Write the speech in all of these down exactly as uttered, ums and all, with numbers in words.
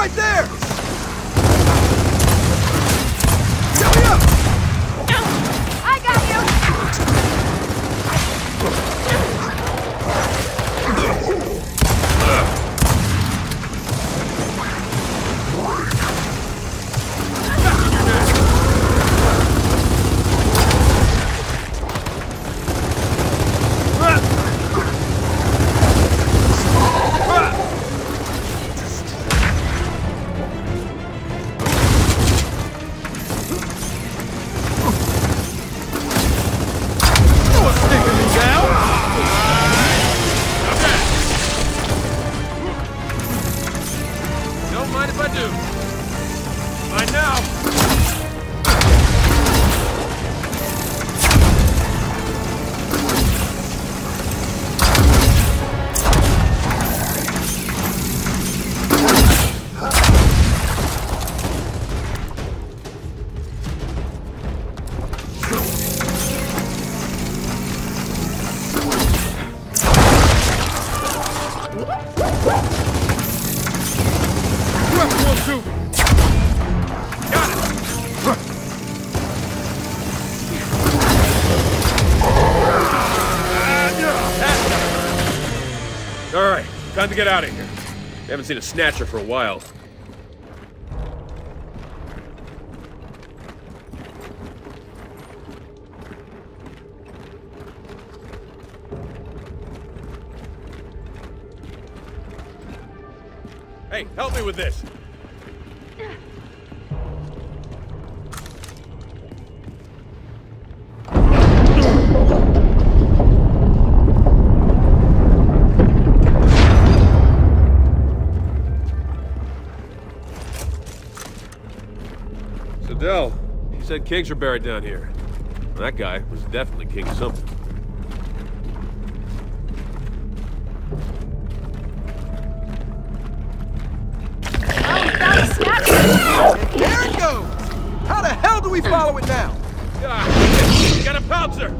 right there! Get me up! I got you! Time to get out of here. We haven't seen a snatcher for a while. Hey, help me with this. Dell, he said kings are buried down here. Well, that guy was definitely king of something. Oh, we found a snatcher! There it goes! How the hell do we follow it now? Ah, you got a pouncer!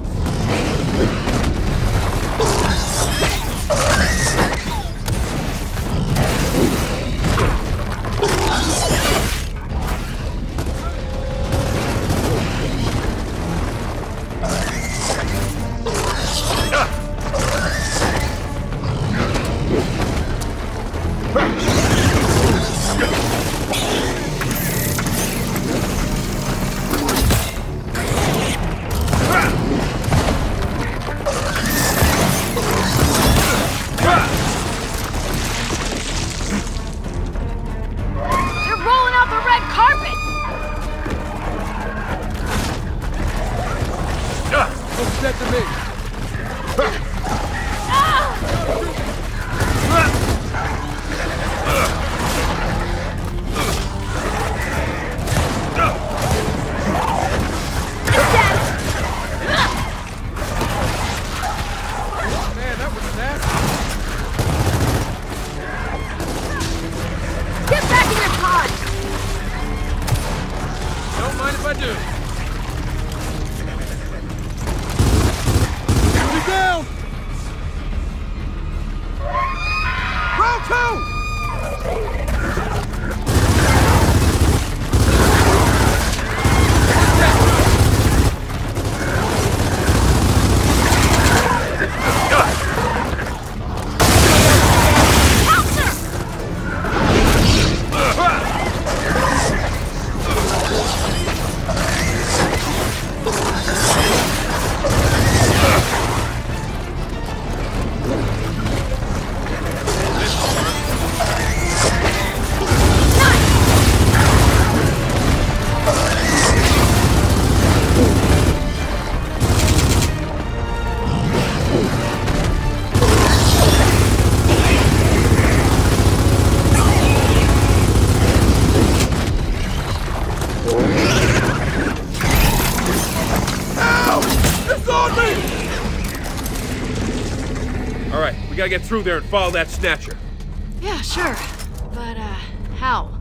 We gotta get through there and follow that snatcher. Yeah, sure. But, uh, how?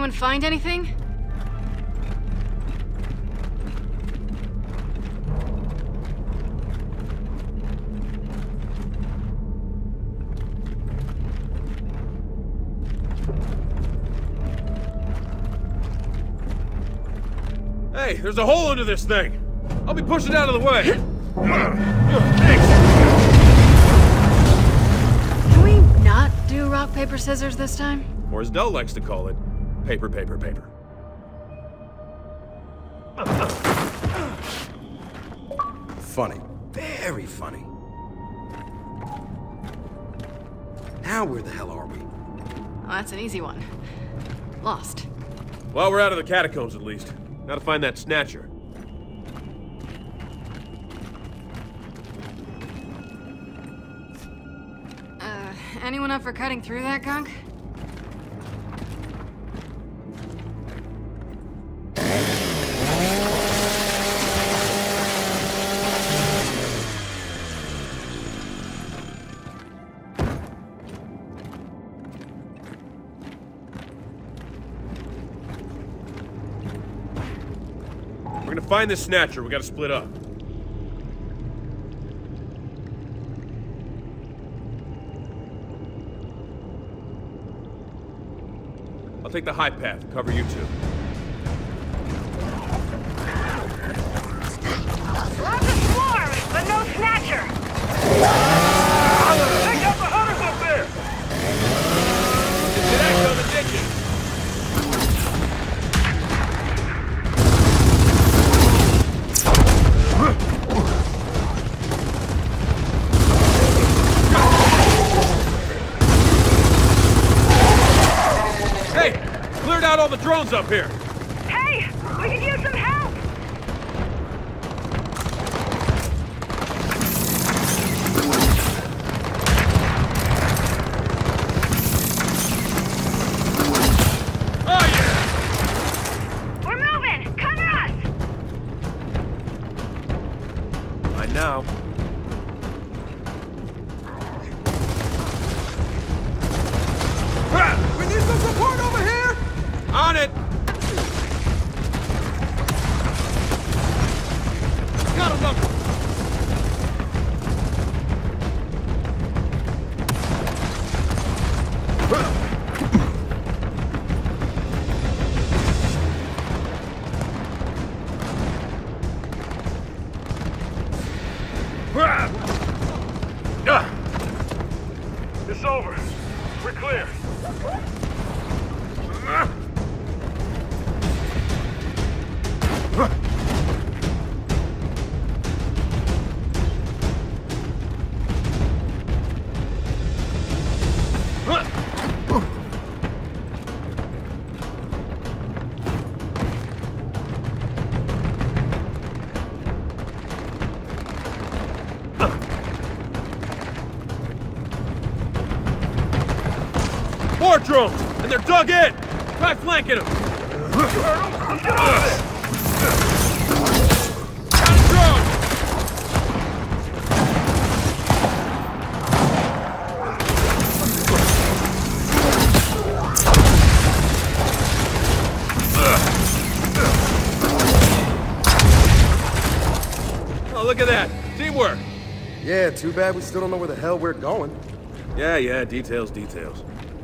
Anyone find anything? Hey, there's a hole under this thing. I'll be pushing out of the way. Can we not do rock, paper, scissors this time? Or as Dell likes to call it, paper, paper, paper. Funny. Very funny. Now where the hell are we? Oh, that's an easy one. Lost. Well, we're out of the catacombs at least. Now to find that snatcher. Uh, anyone up for cutting through that gunk? We're gonna find this snatcher. We gotta split up. I'll take the high path. Cover you two. Lots of swarms, but no snatcher. Take out the hunters up there! Disconnect on the ditches. Hey! Cleared out all the drones up here! Hey, we could use some help. Oh yeah! We're moving. Cover us. Right now. We need some support over here! On it! Got another! It's over. We're clear. More drones! And they're dug in! Try flanking them! Let's get out of there! Got a drone! Oh, look at that! Teamwork! Yeah, too bad we still don't know where the hell we're going. Yeah, yeah, details, details.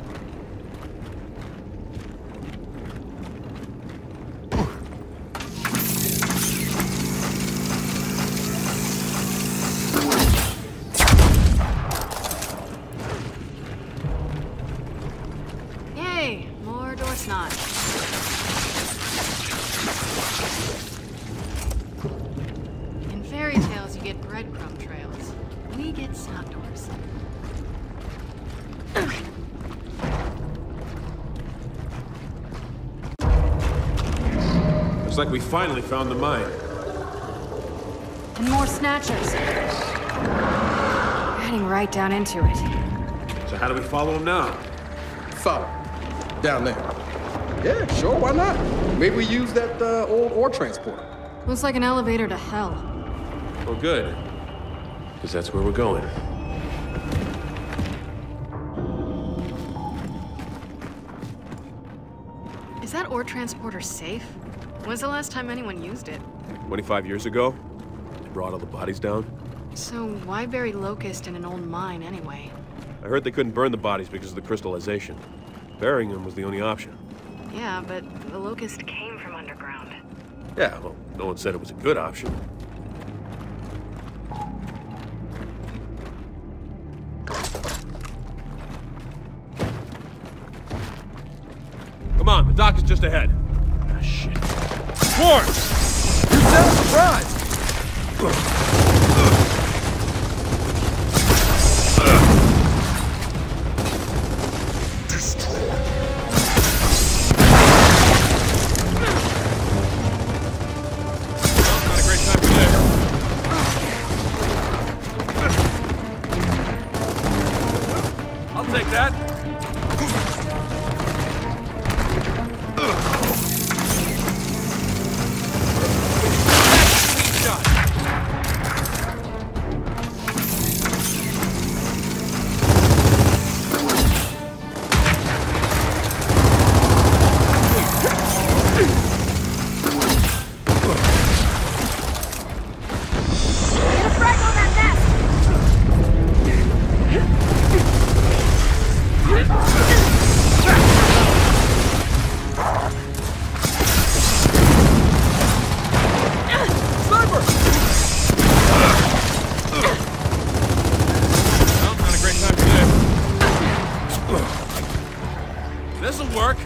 Yay, more door snot. In fairy tales, you get breadcrumb trails. We get snot doors. Looks like we finally found the mine. And more snatchers. Heading right down into it. So how do we follow him now? Follow. Down there. Yeah, sure, why not? Maybe we use that uh, old ore transporter. Looks like an elevator to hell. Well, good. Because that's where we're going. Is that ore transporter safe? When's the last time anyone used it? twenty-five years ago? They brought all the bodies down? So why bury Locust in an old mine anyway? I heard they couldn't burn the bodies because of the crystallization. Burying them was the only option. Yeah, but the Locust came from underground. Yeah, well, no one said it was a good option. Come on, the dock is just ahead. Ah, shit. Swarms! You sound surprised! Not a great time for this. I'll take that. This'll work.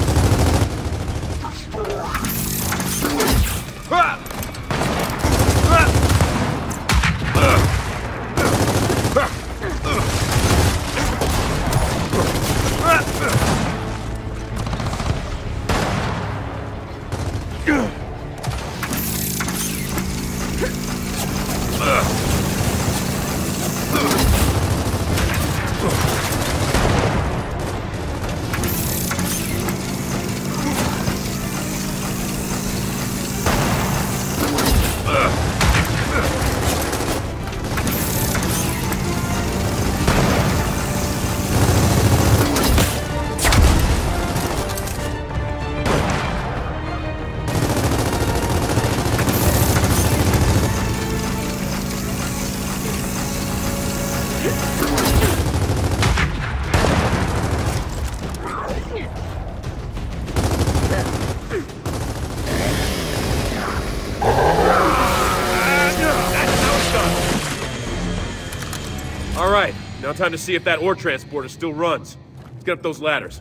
All right, now time to see if that ore transporter still runs. Let's get up those ladders.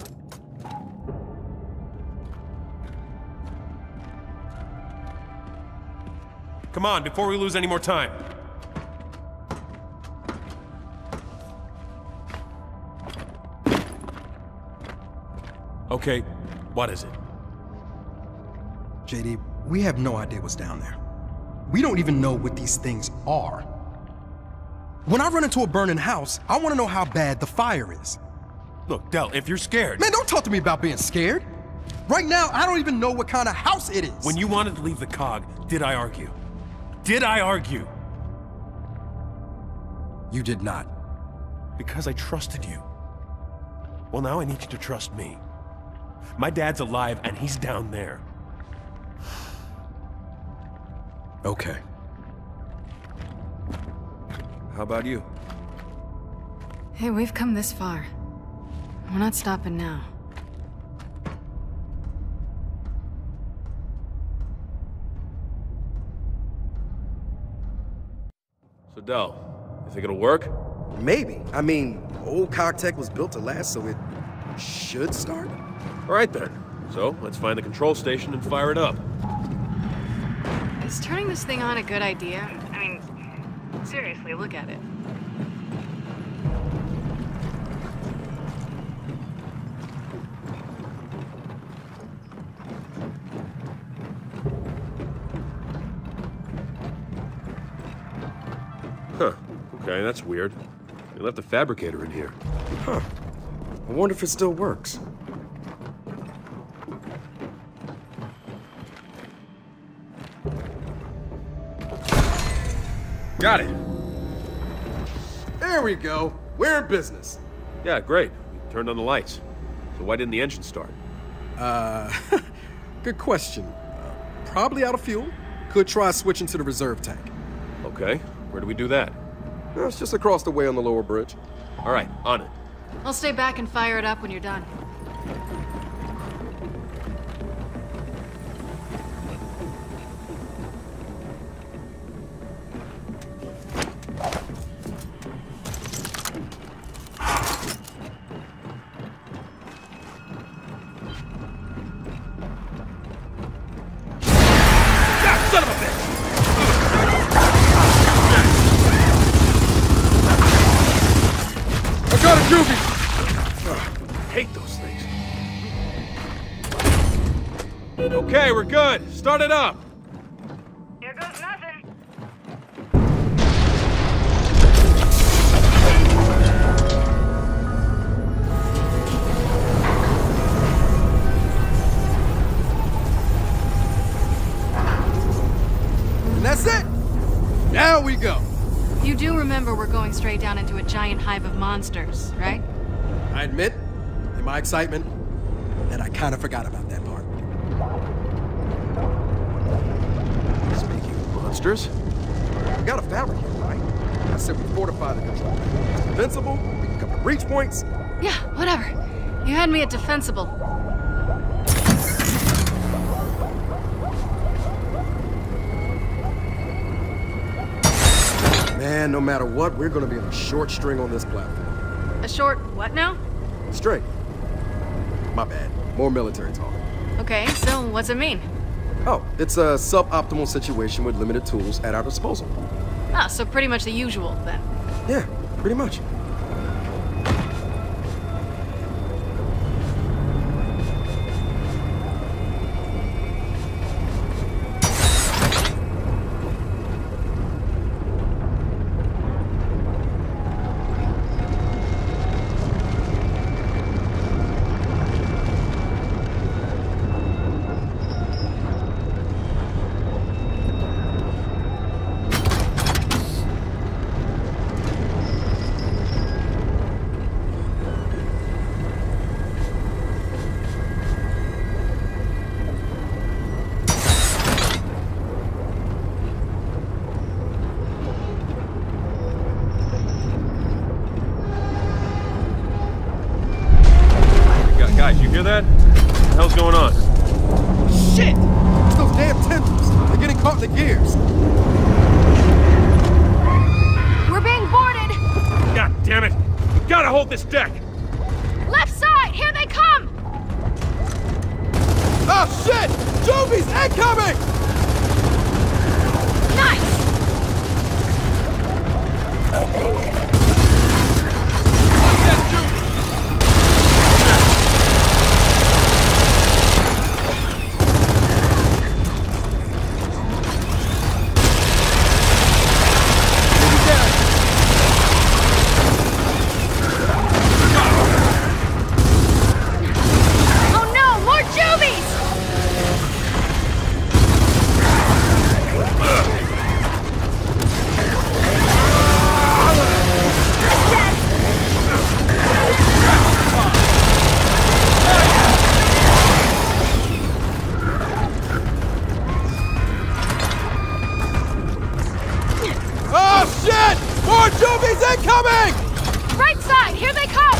Come on, before we lose any more time. Okay, what is it? J D, we have no idea what's down there. We don't even know what these things are. When I run into a burning house, I want to know how bad the fire is. Look, Del, if you're scared... Man, don't talk to me about being scared. Right now, I don't even know what kind of house it is. When you wanted to leave the cog, did I argue? Did I argue? You did not. Because I trusted you. Well, now I need you to trust me. My dad's alive, and he's down there. Okay. How about you? Hey, we've come this far. We're not stopping now. So, Del, you think it'll work? Maybe. I mean, old Cogtech was built to last, so it should start. All right, then. So, let's find the control station and fire it up. Is turning this thing on a good idea? I mean, seriously, look at it. Huh. Okay, that's weird. They left the fabricator in here. Huh. I wonder if it still works. Got it! There we go. We're in business. Yeah, great. We turned on the lights. So why didn't the engine start? Uh, good question. Uh, probably out of fuel. Could try switching to the reserve tank. Okay, where do we do that? Uh, it's just across the way on the lower bridge. All right, on it. I'll stay back and fire it up when you're done. Hate those things. Okay, we're good. Start it up. Here goes nothing. And that's it! Now we go! You do remember we're going straight down into a giant hive of monsters, right? I admit, in my excitement, that I kind of forgot about that part. Speaking of monsters, We got a fabric here, right? I said we fortify the control. It's defensible, we can cover breach points. Yeah, whatever. You had me at defensible. Man, no matter what, we're gonna be on a short string on this platform. A short what now? String. My bad. More military talk. Okay, so what's it mean? Oh, it's a suboptimal situation with limited tools at our disposal. Ah, so pretty much the usual, then. Yeah, pretty much. guys, you hear that? What the hell's going on? Shit! It's those damn tendrils. They're getting caught in the gears. We're being boarded! God damn it! We gotta hold this deck! Left side! Here they come! Oh shit! Juvies incoming! Nice! Right side! Here they come!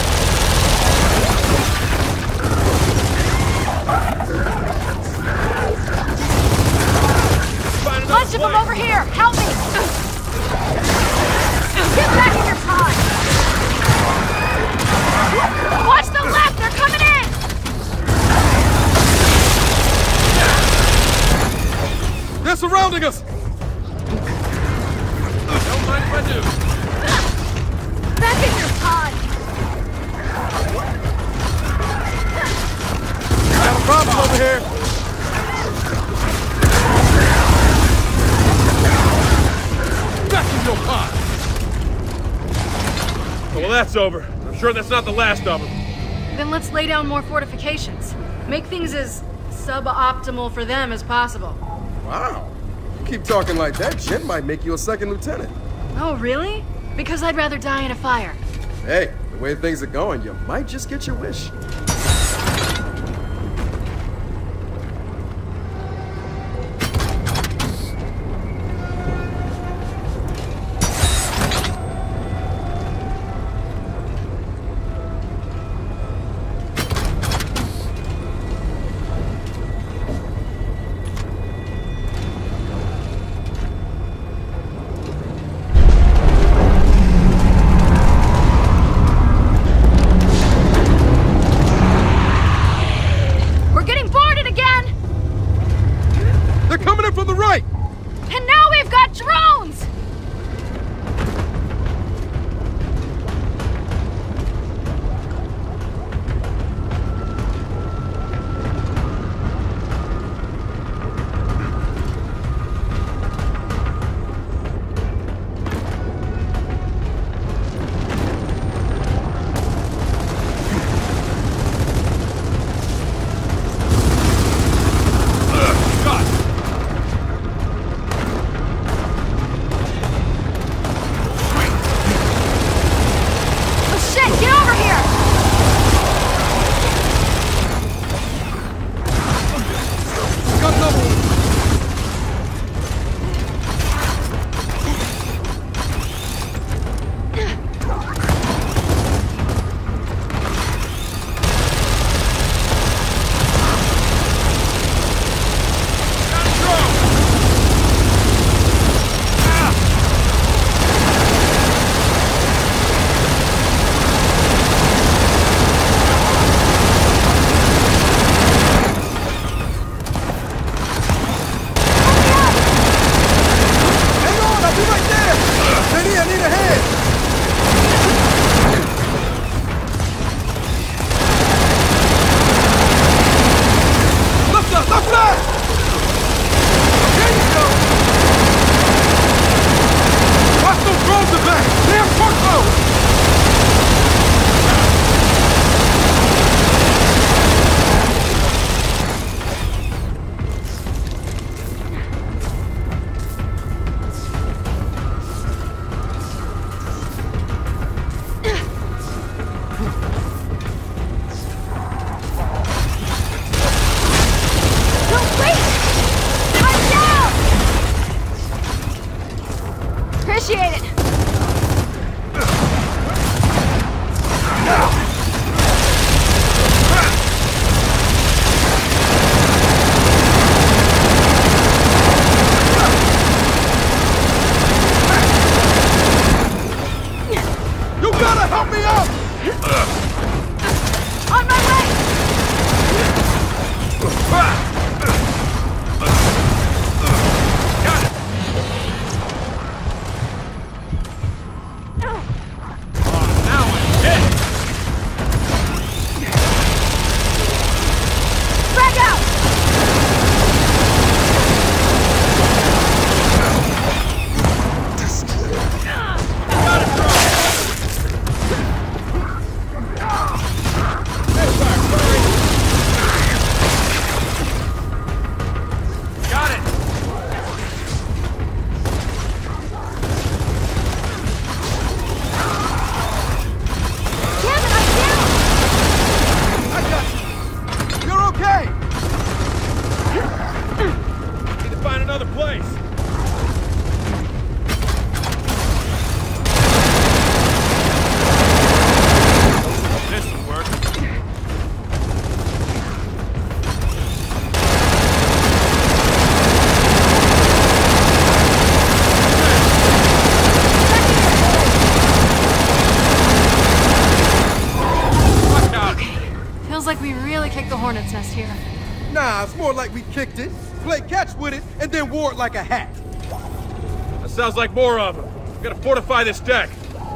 Bunch of them over here! Help me! Get back in your pod! Watch the left! They're coming in! They're surrounding us! Don't mind if I do. Back in your pod! Got a problem over here! Back in your pod! Oh, well, that's over. I'm sure that's not the last of them. Then let's lay down more fortifications. Make things as suboptimal for them as possible. Wow. You keep talking like that, Jen might make you a second lieutenant. Oh, really? Because I'd rather die in a fire. Hey, the way things are going, you might just get your wish. Appreciate it! You gotta help me out! On my way! Got it! Oh, now I'm hit! Frag out! Got it, bro! Got it! Damn it, I'm down! I got you! You're okay! Need to find another place. This will work. Watch out. Feels like we really kicked the hornet's nest here. Nah, it's more like we kicked it, played catch with it, and then wore it like a hat. That sounds like more of them. We gotta fortify this deck.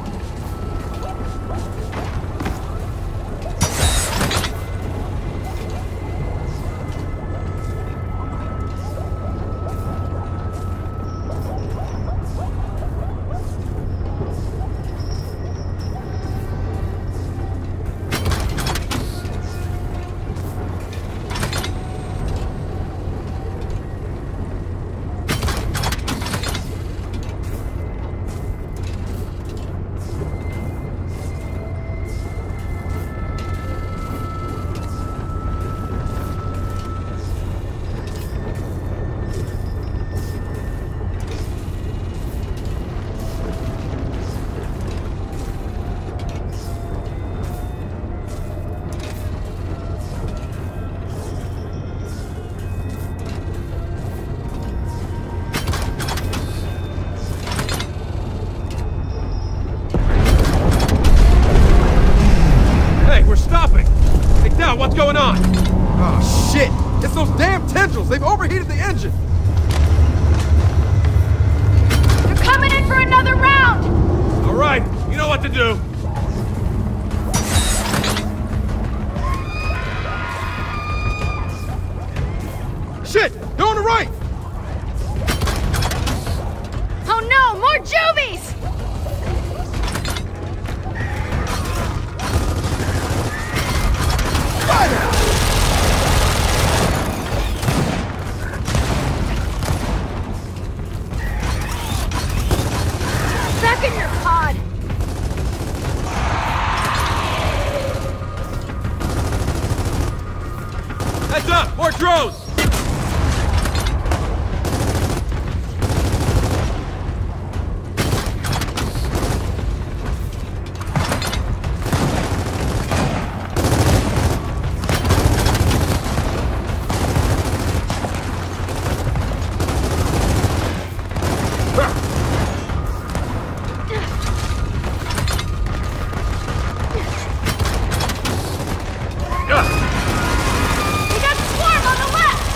What's going on? Oh, shit! It's those damn tendrils! They've overheated the engine! They're coming in for another round! All right, you know what to do. Shit! They're on the right! Oh no, more juvies! Fire! Back in your pod! Heads up, more drones! We got swarm on the left!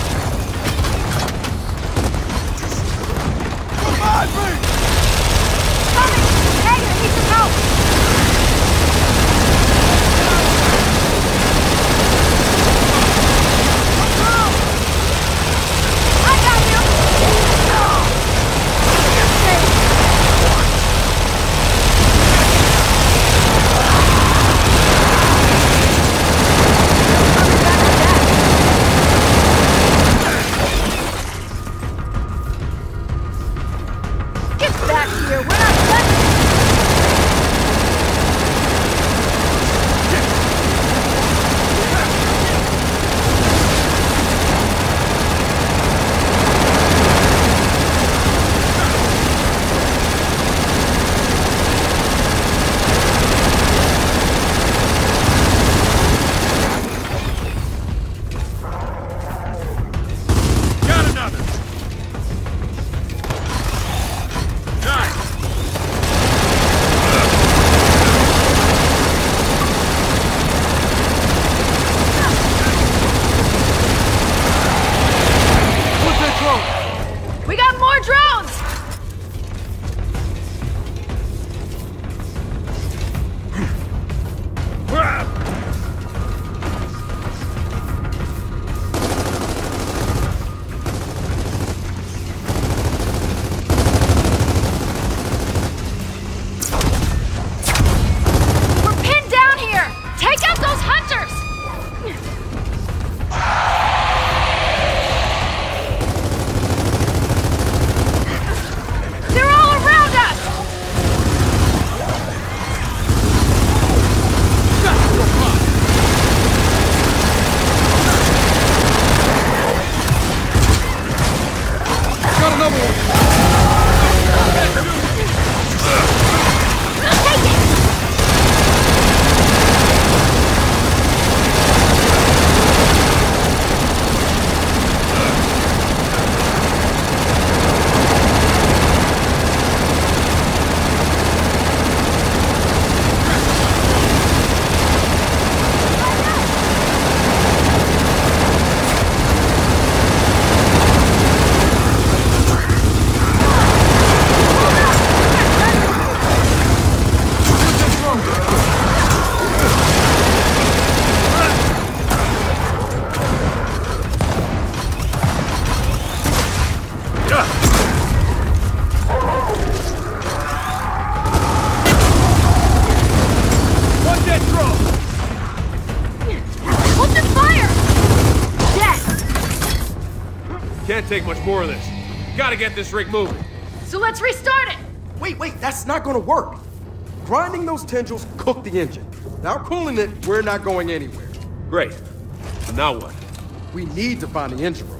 Can't take much more of this. Gotta get this rig moving. So let's restart it! Wait, wait, that's not gonna work. Grinding those tendrils cooked the engine. Now cooling it, we're not going anywhere. Great. So now what? We need to find the engine room.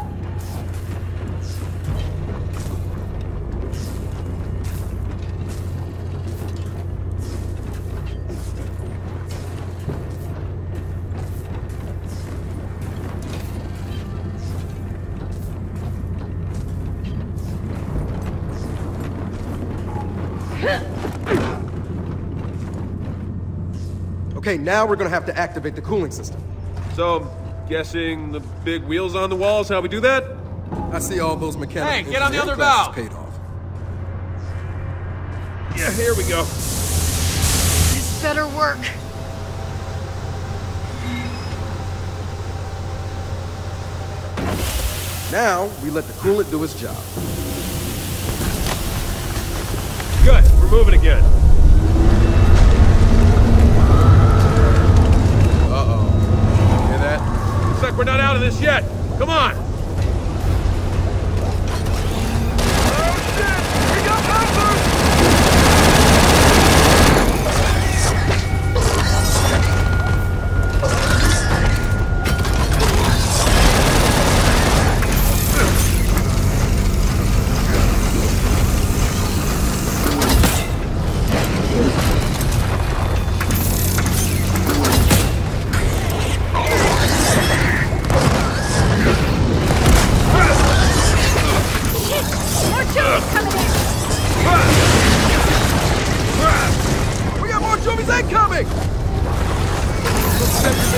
Okay, now we're gonna have to activate the cooling system. So, I'm guessing the big wheels on the walls, how we do that? I see all those mechanical Hey, get on the other classes valve. paid off. Yeah, here we go. This better work. Now, we let the coolant do its job. Good, we're moving again. Uh-oh. Hear that? Looks like we're not out of this yet. Come on. Oh shit! We got bumpers! We got more Juvies incoming! Let's set your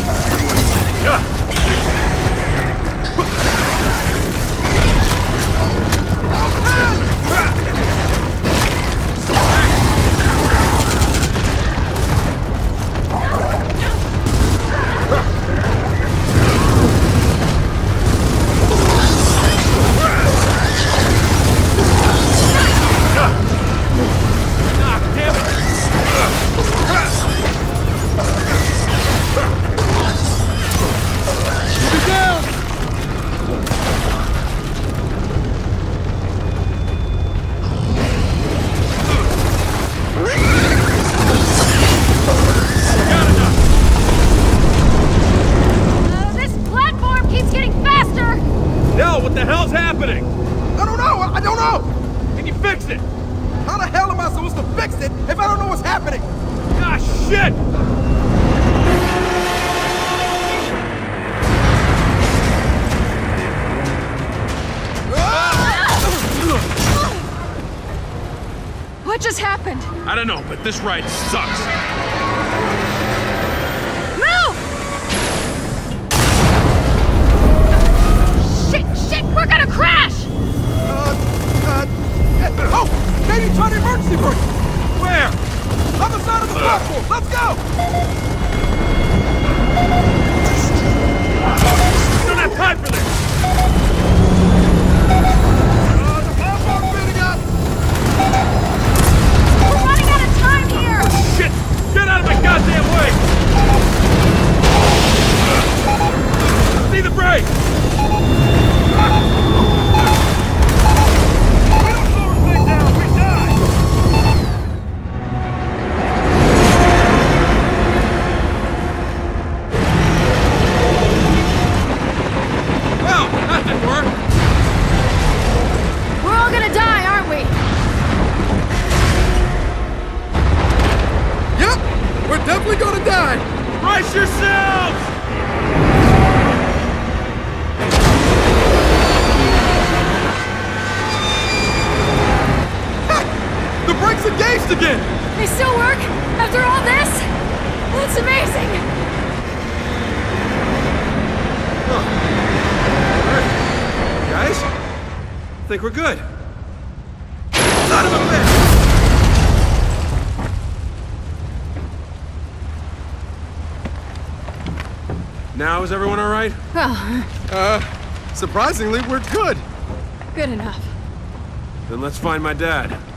What just happened? I don't know, but this ride sucks. Move! Shit, shit, we're gonna crash! Uh, uh, oh! Katie, try the emergency brake! Where? On the side of the platform! Let's go! We don't have time for this! Uh, the platform's spinning up! We're running out of time here! Shit! Get out of my goddamn way! See the brake! We don't slow this thing down, we die! Well, that didn't work. We're all gonna die, aren't we? Yep! We're definitely gonna die! Brace yourselves! The brake's engaged again! They still work? After all this? That's amazing! Guys, I think we're good. Son of a bitch! Now, is everyone all right? Well, Uh, surprisingly, we're good. good enough. Then let's find my dad.